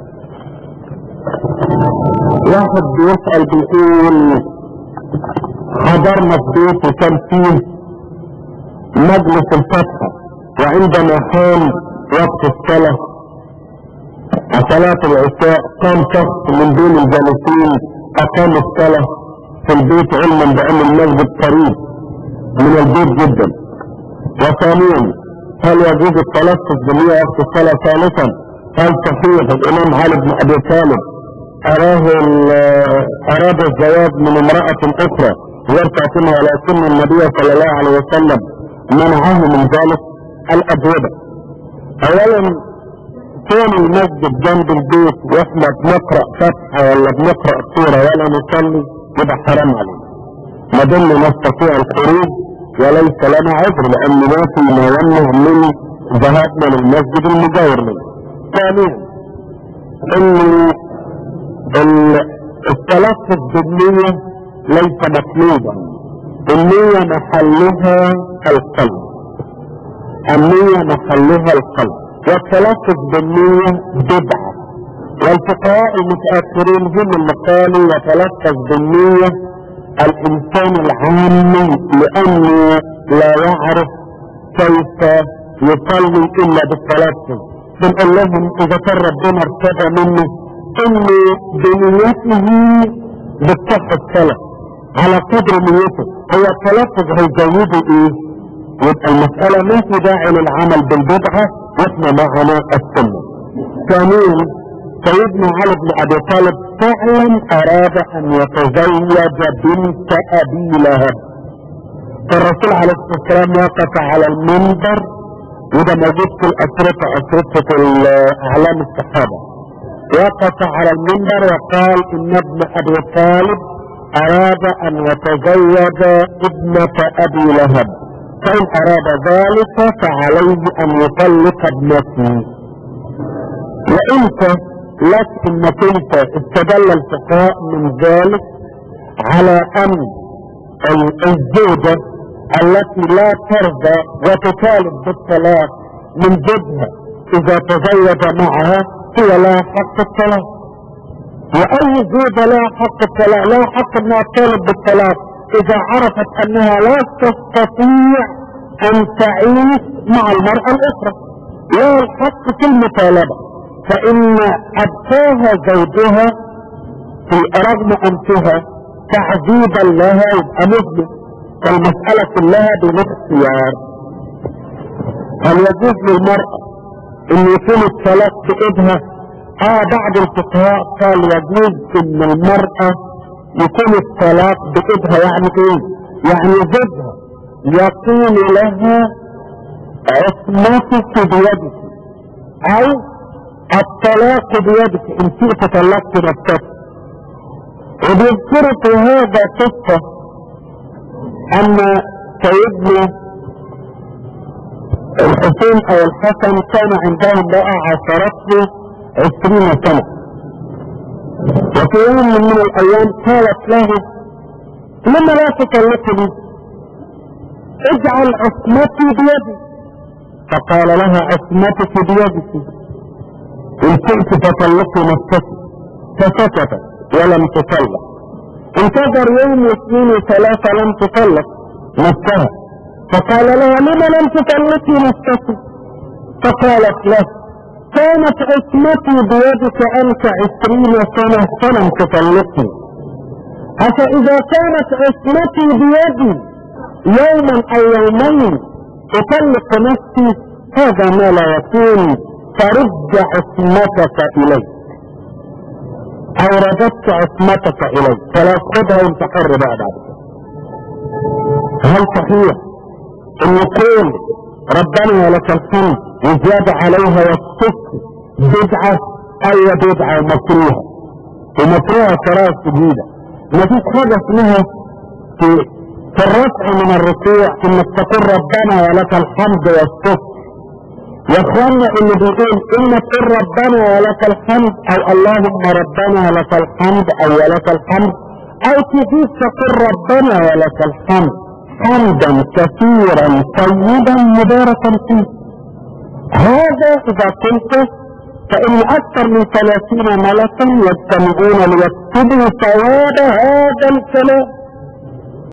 واحد بيسأل بيقول حضرنا في بيت وكان فيه مجلس الفتحة، وعندما كان وقت الصلاة صلاة العشاء قام شخص من دون الجالسين أقام الصلاة في البيت علما بأن المسجد قريب من البيت جدا. وثانيا، هل يجوز التلفظ بنية وقت الصلاة؟ ثالثا، هل صحيح الإمام علي بن أبي طالب أراه أراد الزواج من امرأة أخرى غير فاطمة ولكن النبي صلى الله عليه وسلم منعه من ذلك؟ الأجوبة: أولا، كون المسجد جنب البيت واحنا بنقرأ فتحة ولا بنقرأ سورة ولا نصلي يبقى حرام علينا، ما دمنا نستطيع الخروج وليس لنا عذر، لأن ما في ما يمنع من ذهابنا للمسجد المجاور منه. ثانيا، ان التلفظ بالنية ليس مطلوبا، النية محلها القلب، النية محلها القلب، والتلفظ بالنية بدعة. والفقهاء المتأخرين هم اللي قالوا يتلفظ بالنية الإنسان العامي لأنه لا يعرف كيف يصلي إلا بالتلفظ. بنقول لهم إذا كان ربنا ارتضى منه إنه بنيته بتصح الصلاة على قدر نيته، هو التلفظ هيزوده إيه؟ يبقى المسألة ما في داعي للعمل بالبدعة واحنا معنا السنة. ثانيا، سيدنا علي بن أبي طالب فعلا أراد أن يتزوج بنت أبي لهب، فالرسول عليه الصلاة والسلام وقف على المنبر، وده موجود في الأشرطة، أشرطة أعلام الصحابة، وقف على المنبر وقال إن ابن أبي طالب أراد أن يتزوج ابنة أبي لهب، فإن أراد ذلك فعليه أن يطلق ابنته. وإنت لك انك انت استدل الفقهاء من ذلك على ان الزوجة التي لا ترضى وتطالب بالطلاق من زوجها اذا تزوج معها هي لا حق الطلاق. واي زوجة لا حق الطلاق لا حق انها تطالب بالطلاق اذا عرفت انها لا تستطيع ان تعيش مع المرأة الاخرى، لا الحق في المطالبة. فان ابقاها زوجها في رغم انفها تعذيبا لها يبقى مذنب، فالمسألة كلها بالاختيار. هل يجوز للمرأة ان يكون الطلاق بايدها؟ اه بعض الفقهاء قال يجوز ان المرأة يكون الطلاق بايدها. يعني ايه؟ يعني زوجها يقول لها عصمتك بيدك او الطلاق بيدك ان شئت طلقت نفسك. وبيذكروا في هذا قصة ان سيدنا الحسين او الحسن كان عندهم امرأة عاشرته عشرين سنة، وفي يوم من الايام قالت له لما لا تطلقني؟ اجعل عصمتي بيدي. فقال لها عصمتك بيدك ان شئت فطلقي نفسك. فسكتت ولم تطلق. انتظر يوم واثنين وثلاثة لم تطلق نفسها. فقال لها لما لم تطلقي نفسك؟ فقالت له كانت عصمتي بيدك انت عشرين سنة فلم تطلقني. افاذا كانت عصمتي بيدي يوما او يومين اطلق نفسي؟ هذا ما لا يكون. فرد عصمتك اليك او رددت عصمتك اليك، فلا تاخذها وانت حر بقى بعد كده. هل صحيح ان يقول ربنا ولك الحمد وزيادة عليها والشكر بدعة؟ اي بدعة ومكروهة، ومكروهة كراهة شديدة. مفيش حاجة اسمها في, في الرفع من الركوع انك تقول ربنا ولك الحمد والشكر. يا اخوانا اللي بيقول ان تقول ربنا ولك الحمد او اللهم ربنا ولك الحمد او ولك الحمد، او تجيب تقول ربنا ولك الحمد حمدا كثيرا طيبا مباركا فيه. هذا اذا قلت فان اكثر من ثلاثين ملكا يجتمعون ليكتبوا ثواب هذا الكلام.